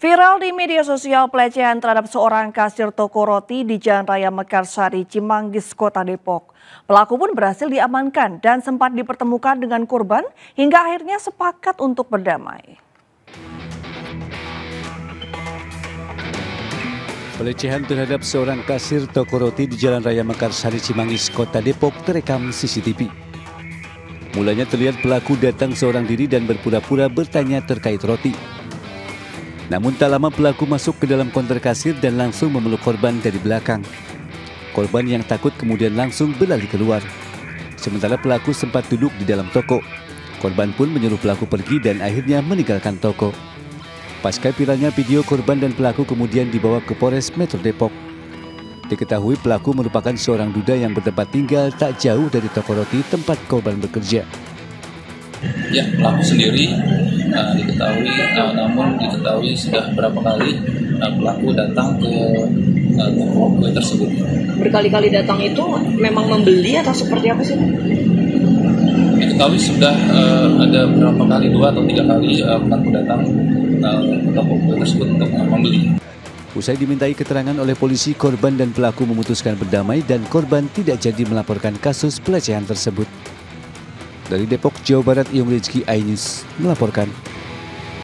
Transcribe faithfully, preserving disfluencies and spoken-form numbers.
Viral di media sosial pelecehan terhadap seorang kasir toko roti di Jalan Raya Mekarsari, Cimanggis, Kota Depok. Pelaku pun berhasil diamankan dan sempat dipertemukan dengan korban hingga akhirnya sepakat untuk berdamai. Pelecehan terhadap seorang kasir toko roti di Jalan Raya Mekarsari, Cimanggis, Kota Depok terekam C C T V. Mulanya terlihat pelaku datang seorang diri dan berpura-pura bertanya terkait roti. Namun tak lama pelaku masuk ke dalam konter kasir dan langsung memeluk korban dari belakang. Korban yang takut kemudian langsung berlari keluar. Sementara pelaku sempat duduk di dalam toko. Korban pun menyuruh pelaku pergi dan akhirnya meninggalkan toko. Pasca viralnya video, korban dan pelaku kemudian dibawa ke Polres Metro Depok. Diketahui pelaku merupakan seorang duda yang bertempat tinggal tak jauh dari toko roti tempat korban bekerja. Ya, pelaku sendiri uh, diketahui, uh, namun diketahui sudah berapa kali uh, pelaku datang ke uh, toko kue tersebut. Berkali-kali datang itu memang membeli atau seperti apa sih? Diketahui sudah uh, ada berapa kali, dua atau tiga kali uh, pelaku datang uh, ke toko kue tersebut untuk uh, membeli. Usai dimintai keterangan oleh polisi, korban dan pelaku memutuskan berdamai dan korban tidak jadi melaporkan kasus pelecehan tersebut. Dari Depok, Jawa Barat, Iom Rizky, iNews melaporkan.